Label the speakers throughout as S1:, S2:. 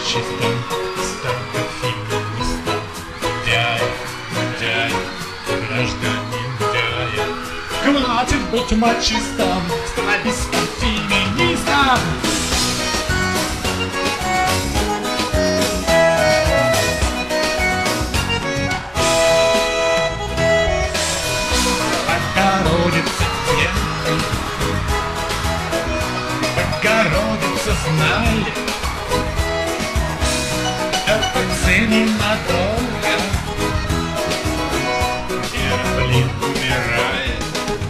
S1: мачистом, стану феминистом. Гундяев, Гундяев, гражданин Гундяев. Хватит быть мачистом, становись феминистом. Богородица знает, РПЦ ненадолго. Блин, умирает.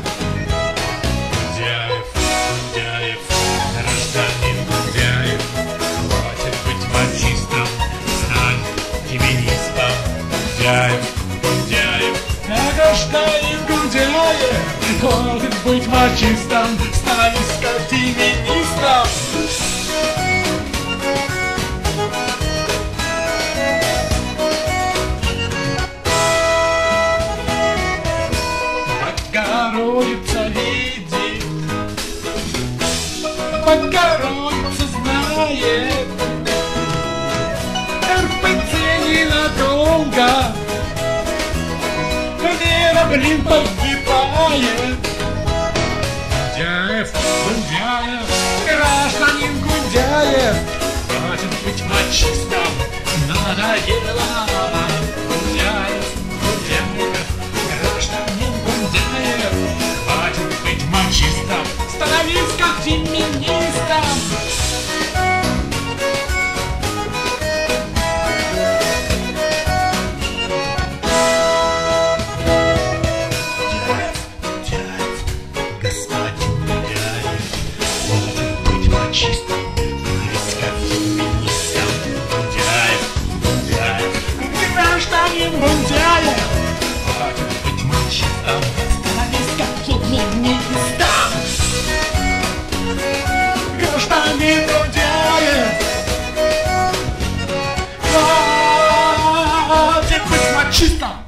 S1: Гундяев, Гундяев, гражданин Гундяев. Хватит быть мачистом, стань феминистом. Гундяев, Гундяев, гражданин Гундяев. Хватит быть мачистом, становись-ка феминистом. Богородица видит, Богородица знает, РПЦ ненадолго. Вера, блин, погибает. Гундяев, Гундяев, гражданин Гундяев. Хватит быть мачистом, надоело. Гундяев, Гундяев, гражданин Гундяев. Хватит быть мачистом, становись как феминистом. Господин Гундяев, хватит быть мачистом, становись как феминистом. Гундяев, Гундяев, гражданин Гундяев. Хватит быть мачистом, становись как феминистом. Гражданин Гундяев, хватит быть мачистом.